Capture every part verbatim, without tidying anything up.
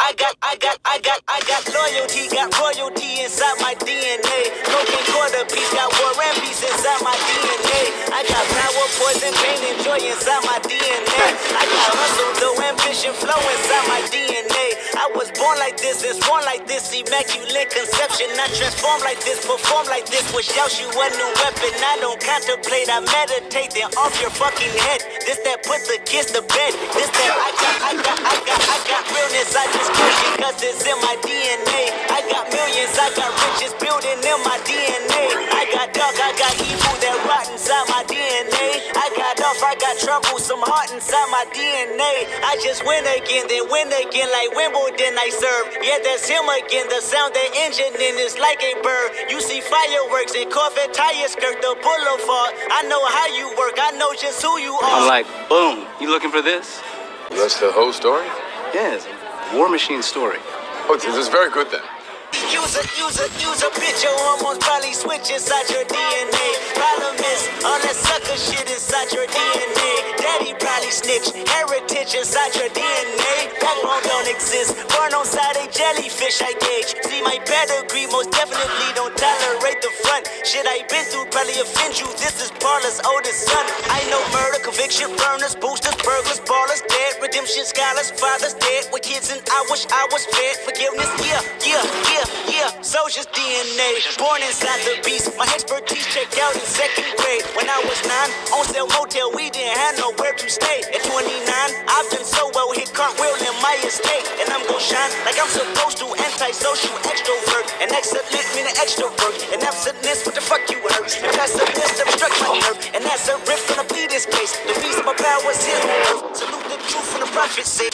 I got, I got, I got, I got loyalty, got royalty inside my D N A. Broken quarter piece, got war and peace inside my D N A. I got power, poison, pain, and joy inside my D N A. I got hustle, though, ambition, flow inside my D N A. I was born like this, and born like this, immaculate conception. I transform like this, perform like this, wish out you a new weapon. I don't contemplate, I meditate, then off your fucking head. This that put the kids to bed. This that I got, I got, I got, I got realness. I just push it cause it's in my D N A. I got millions, I got riches building in my D N A. I got dark, I got evil that rot inside my D N A. I got off, I got trouble, some heart inside my D N A. I just win again, then win again like Wimbledon I serve. Yeah, that's him again, the sound that engine in is like a bird. You see fireworks and Corvette tires skirt the boulevard. I know how you work, I know just who you are. I'm like, boom, you looking for this? That's the whole story? Yes, War Machine story. Oh, this is very good then. Use a, use a, use a bitch, your hormones probably switch inside your D N A. Problem is, all that sucker shit inside your D N A. Daddy probably snitch, heritage inside your D N A. Backbone don't exist, born on side a jellyfish I gauge. See my pedigree, most definitely don't tolerate the front. Shit I been through probably offend you, this is Paula's oldest son. I know murder, conviction, burners, boosters, burglars, ballers, dead. Redemption, scholars, fathers dead. With kids and I wish I was fed. Forgiveness, yeah, yeah, yeah. Yeah, soldier's D N A, born inside the beast. My expertise checked out in second grade. When I was nine, on sale motel, we didn't have nowhere to stay. At twenty-nine, I've done so well, hit cartwheel in my estate. And I'm gon' shine like I'm supposed to, antisocial extrovert. And excellent meaning extrovert. And absentness, what the fuck you heard? And passiveness obstruct my nerve. And that's a riff gonna be this case. The reason my power's here on earth. Salute the truth from the prophet say.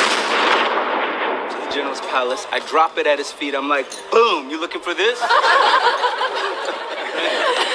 General's palace. I drop it at his feet. I'm like, boom, you looking for this?